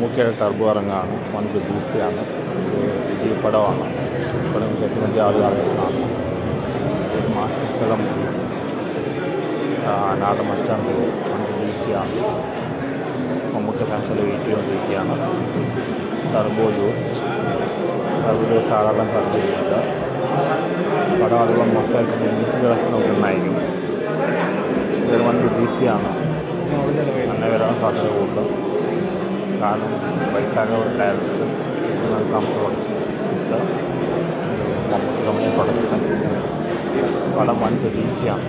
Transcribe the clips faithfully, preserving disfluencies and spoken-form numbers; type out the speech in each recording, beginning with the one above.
മമ്മൂക്കയുടെ ടർബോ ഇറങ്ങാണ്. വൻ പ്രതീക്ഷയാണ്. ഇത് വലിയ പടമാണ്. പടം കേട്ട് വലിയ ആളുകൾ അറിയുന്നതാണ്. ഒരു മാസ് പുസ്തകം അനാഥ മച്ചാൻ പോകും. വൻ പ്രതീക്ഷയാണ്. മമ്മൂക്ക ഫാൻസിൽ വെയിറ്റ് ചെയ്തുകൊണ്ടിരിക്കുകയാണ്. ടർബോ ജോസ് ടർബോ ജോസ് സാധാരണ സാധ്യതയുണ്ട്. പടം അധികം മോശമായിട്ട് മ്യൂസിക് കളക്ഷൻ നോക്കുന്നതായിരിക്കും. ഇതൊരു വൻ പ്രതീക്ഷയാണ്. നല്ല വരാൻ സാധ്യത കൂടുതൽ. കാരണം വൈശാഖ ഡയറക്ഷൻ കംപ്രോഡക്റ്റ് മമ്മൂക്ക കമ്പനി പ്രൊഡക്ഷൻ പടം വൻ പ്രതീക്ഷയാണ്.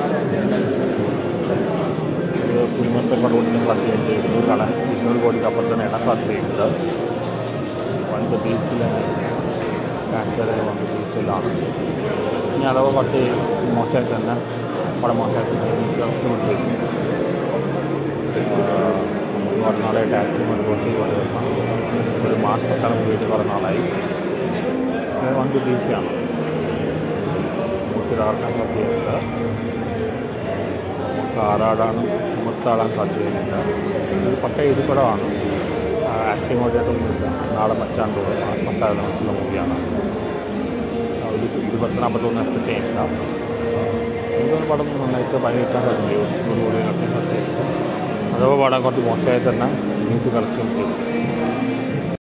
ഇത് കുടുംബത്തെ കൊണ്ടുകൊടുക്കുന്ന സാധ്യതയുണ്ട്. ഇരുന്നൂറ് കട ഇരുന്നൂറ് കോടിക്ക് അപ്പുറം തന്നെ ഇടാൻ സാധ്യതയുണ്ട്. വൻ പ്രതീക്ഷയിലാണ് ക്യാൻസർ വൻ പ്രതീക്ഷയിലാണ്. ഇനി അഥവാ കുറച്ച് മോശമായി തന്നെ പടം മോശമായി തന്നെ മ്യൂസിക് കളക്ഷൻ കൊടുത്തിരിക്കും. നമുക്ക് കുറേ നാളായിട്ട് ആക്ടിങ് കൊണ്ട് കോഴ്സ് ചെയ്തുകൊണ്ടിരുന്ന ഒരു മാസ് പ്രശ്നം വീട്ടിൽ കുറേ നാളായി. വൻ പ്രതീക്ഷയാണ്. നമുക്ക് തകർക്കാൻ സാധ്യതയുണ്ട്. നമുക്ക് ആറാടാനും മുത്താടാൻ സാധ്യതയുണ്ട്. ഇത് പക്ക ഇരുപടമാണ്. ആക്ടിങ് കൊണ്ടായിട്ടൊന്നുമില്ല. നാളെ മച്ചാൻ തോന്നും മാസ് മസാല മനസ്സിലുള്ള മൂവിയാണ്. ഒരു ഇരുപത്തി നാൽപ്പത്തൊന്ന് എക്സ്പെക്ട് ചെയ്യില്ല. എനിക്കൊന്ന് പടം നന്നായിട്ട് പണി കിട്ടാൻ സാധ്യതയുണ്ട്. നൂറ് കോടി കിട്ടാൻ സാധ്യതയുണ്ട്. അഥവാ പടം കുറച്ച് മോശമായി തന്നെ മ്യൂസിക് കളക്ഷൻ ചെയ്യും.